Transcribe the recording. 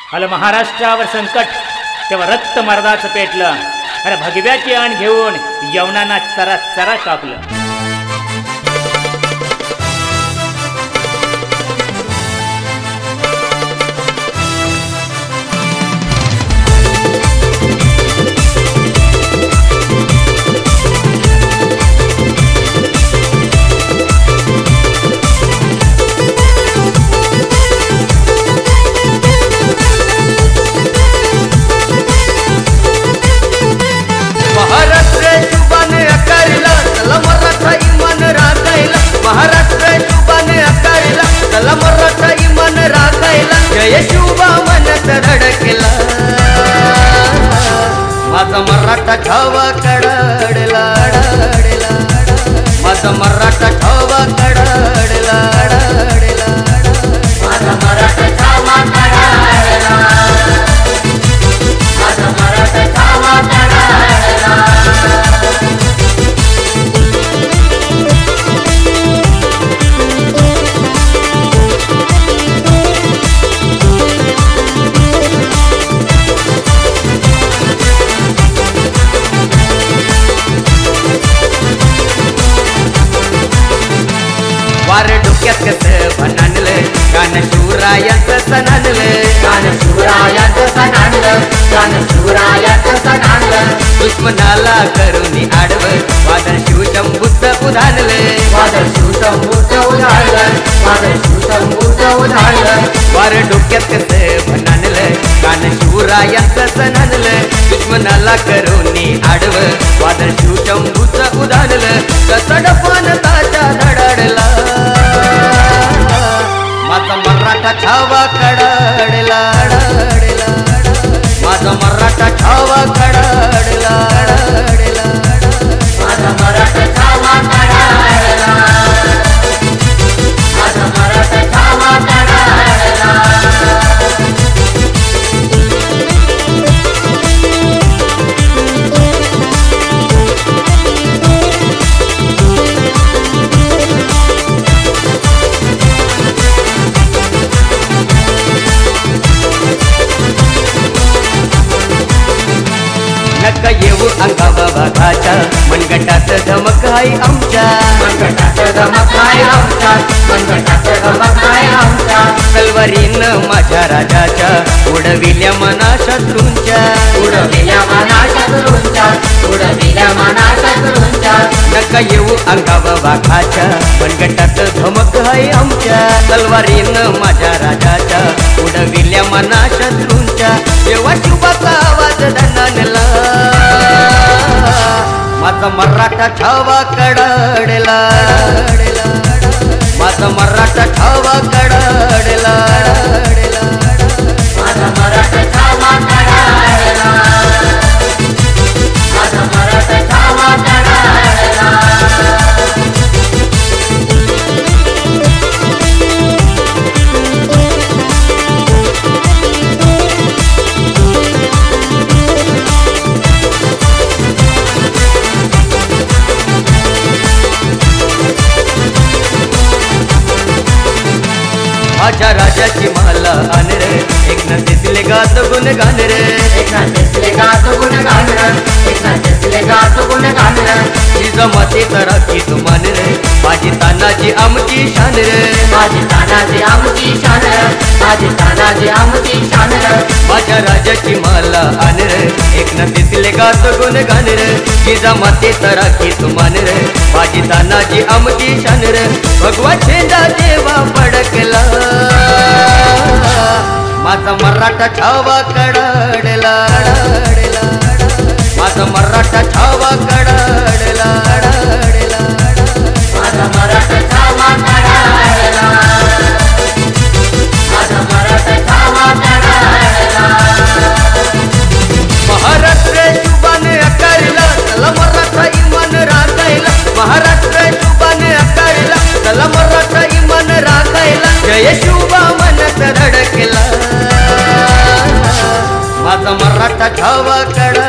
आलं महाराष्ट्रावर संकट, तेव्हा रक्त मर्दाचं पेटलं. अरे भगव्याची आण घेऊन यवनांना चरा चरा कापलं. जय शिवबा मनत धडकला, माझा मराठा छावा कडडला, माझा मराठा छावा कडडला, माझा मराठा छावा कडडला, माझा मराठा छावा कडडला. वार डोक्यात कसं भनानलं, गाणं शिवरायाचं सणानलं, गाणं शिवरायाचं सणानलं, गाणं शिवरायाचं सणानलं. दुश्मनाला करून आडवं वादळ शिवशंभूचं उधाणलं, वादळ शिवशंभूचं उधाणलं, वादळ शिवशंभूचं उधाणलं. वार डोक्यात कसं भनानलं, गाणं शिवरायाचं सणानलं. दुश्मनाला करून आडवं वादळ शिवशंभूचं उधाणलं. कसं डफान ताच्या धडडला, माझा मराठा छावा कडडला, माझा मराठा छावा कडडला, माझा मराठा छावा कडडला, माझा मराठा छावा कडडला. नका येऊ अंगावा वाघाच्या, मनगटात धमक आहे आमच्या, मनगटात धमक आहे आमच्या, मनगटात धमक आहे आमच्या. तलवारीनं माझ्या राजाच्या उडविल्या मना शत्रूंच्या, उडविल्या मना शत्रूंच्या, उडविल्या मना शत्रूंच्या. नका येऊ अंगावा वाघाच्या, मनगटात धमक आहे आमच्या. तलवारीनं माझ्या राजाच्या उडविल्या मना शत्रूंच्या. जेव्हा शिवबाचा आवाज धनानला, माझा मराठा छावा कडडला, माझा मराठा छावा कडडला, माझा मराठा छावा कडडला, माझा मराठा छावा कडडला. माझ्या राजाची मला आण रे, एक नदीतले गात गुण गाण रे, एक नदीतले गात गुण गाण रे, एक नदीतले गात गुण गाण रे. ही जमाती तरा की तुमान रे, माझी तानाजी आमची शान रे, माझी तानाजी आमची शान रे, माझी तानाजी आमची शान रे. माझ्या राजाची मला आण रे, एक नदीतले गात गुण गाण रे. ही जमाती तरा की तुमान रे, माझी तानाजी आमची शान रे. भगवा छेंदा देवा पडकला, माझा मराठा छावा कडडला, माझा मराठा छावा कडडला, माझा मराठा छावा कडडला, माझा मराठा छावा कडडला. महाराष्ट्र शुभाने आकारला, चला मराठा इमान राखायला. महाराष्ट्र शुभाने आकारला, चला मराठा इमान राखायला. जय शिवबा मनत धडकला, माझा मराठा छावा कड